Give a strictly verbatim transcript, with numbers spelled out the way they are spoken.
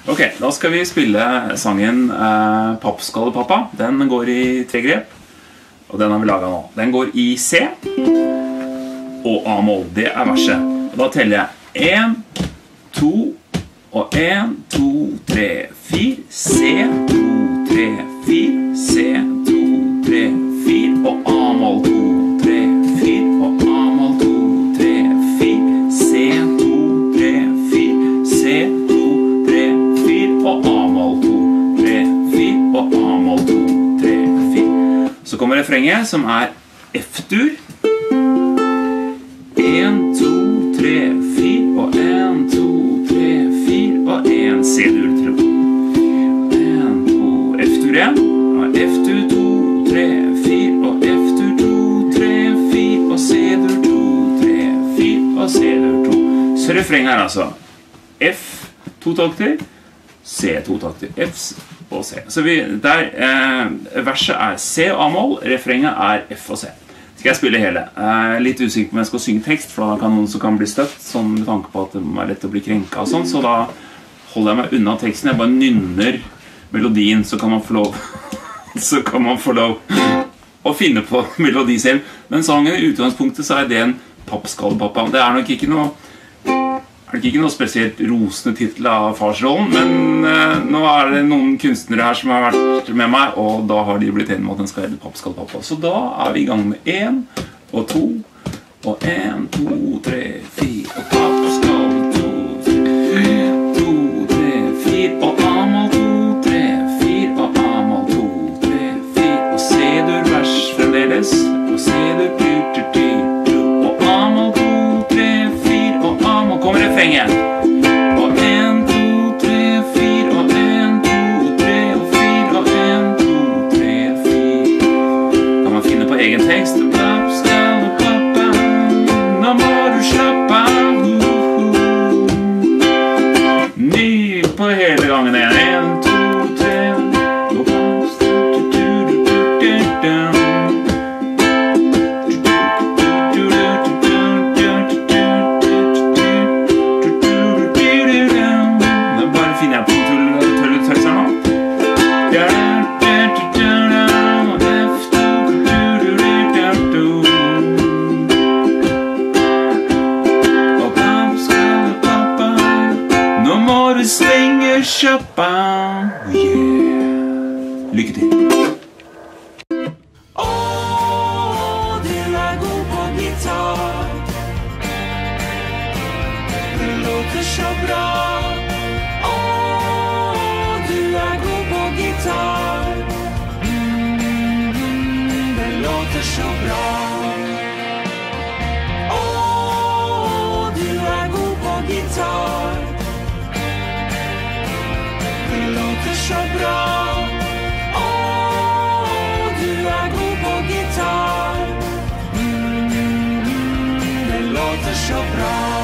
Ok, da skal vi spille sangen eh, Pappskallepappa. Den går i tre grep, og den har vi laget nå. Den går i C og A-moll, det er verset. Og da teller jeg en, to, og en, to, tre, fire, C, to, tre, fire, C, to, tre, fire, og A-moll, to, tre, fire, og A-moll, to, tre, fire, C, to, tre, fire, C, to, tre, fire, og A-moll, to, tre, fire, og A-moll, to, tre, fire. Så kommer refrenget, som er F-dur. En, to, tre, fire, og en, to, tre, fire, og en C-dur, tre, en, to, F-dur igjen, og F-dur, to, tre, fire, og F-dur, to, tre, fire, og C-dur, to, tre, fire, og C-dur, to. Så refrenget er altså F, to takter, C, to takter, F og C. Så vi, der, eh, verset er C og A-moll, refrenget er F og C. Skal jeg spille hele. Jeg er litt usikker på om jeg skal synge tekst, for da kan noen som kan bli støtt, sånn med tanke på at det er lett å bli krenket og sånn, så da holder jeg meg unna teksten. Jeg bare nynner melodien, så kan man få lov, så kan man få lov å finne på melodi selv. Men sangen i utgangspunktet så er det en Pappskallepappa. Det er nok ikke noe, er nok ikke noe spesielt rosende titel av farsrollen, men eh, nå er det noen kunstnere her som har vært med meg, og da har de blitt enige med at den skal hete Pappskallepappa. Så da er vi i gang med en, og to, og en, to, tre, fire, og pappskall, to, tre, to, tre, fire, og A-moll, to, tre, fire, og A-moll, to, tre, fire, og C-dur vers fremdeles, og C-dur, tyr, tyr, tyr, og A-moll, to, tre, fire, og A-moll, kommer refrenget. Og en, to, tre, fire, og en, to, tre, og fire, og en, to, tre, fire. Kan man finne på egen tekst? Pappskallepappa, nå må du slappe av. Ny på hele gangen igjen. En, to, tre, og svinger kjøppa. Yeah. Lykke til. Åh, du er god på gitar. Du låter så bra. Åh, du er god på gitar. Mm, det låter så bra. Åh, du er god på gitar. Det låter så bra. Åh, du er god på gitar. Mm, det låter så bra.